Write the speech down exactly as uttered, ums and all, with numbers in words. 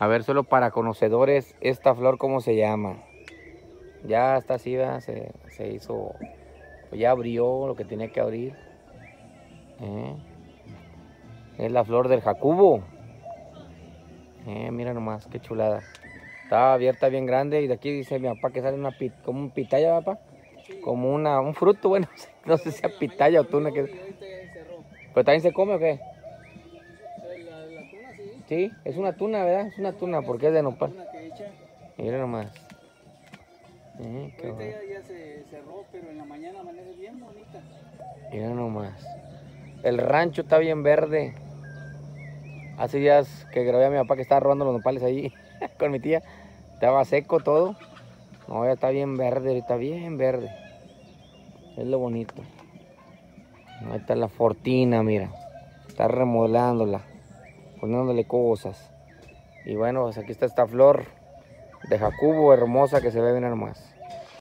A ver, solo para conocedores, esta flor, ¿cómo se llama? Ya está así, ¿verdad? Se, se hizo, pues ya abrió lo que tenía que abrir. ¿Eh? Es la flor del jacubo. Eh, mira nomás, qué chulada. Está abierta bien grande y de aquí dice mi papá que sale una pit, como un pitaya, papá. Sí. Como una, un fruto, bueno, no sé si sea pitaya o tuna. Que... ¿Pero también se come o qué? La, la tuna, sí. Sí, es una tuna, ¿verdad? Es una tuna porque es de nopal. Mira nomás. Eh, qué ahorita ya, ya se cerró, pero en la mañana amanece bien bonita. Mira nomás. El rancho está bien verde. Hace días que grabé a mi papá que estaba robando los nopales ahí con mi tía. Estaba seco todo. No, ya está bien verde, está bien verde. Es lo bonito. Ahí está la Fortina, mira. Está remodelándola, poniéndole cosas. Y bueno, pues aquí está esta flor de jacubo hermosa que se ve bien nomás.